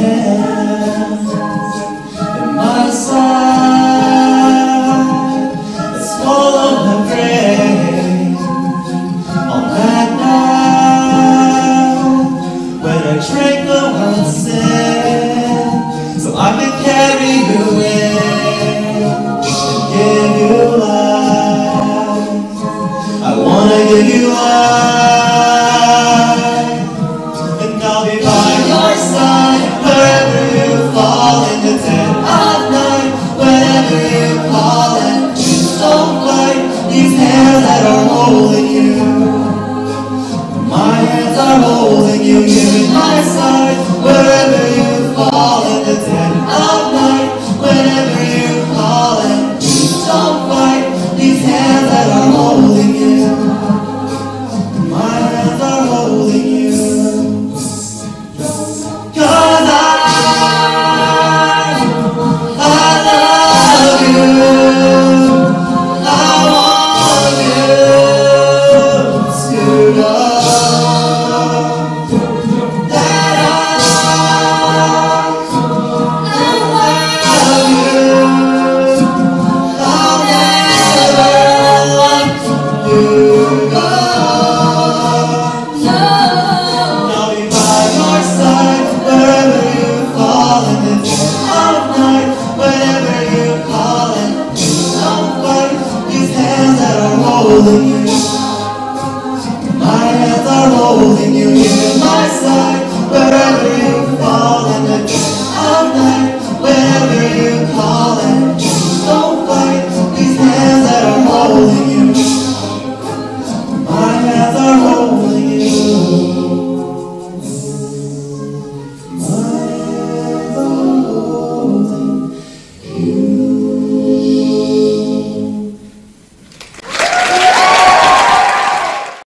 hand in my side. It's full of the rain on that night when I drank the world's sin, so I can carry you in and give you life. I wanna give you life, and I'll be by your side wherever you fall in the dead of night. Whenever you call and please don't fight these hands that are holding you. My hands are holding you here in my side. Wherever you fall in the dead of night. Whenever you call and please don't fight these hands that are holding you. My hands are holding you. 'Cause I love you. I want you to know that I love you. I'll never let you go. I'll be by your side wherever you fall in the dead of night. Whenever you call and don't fight these hands that are holding you.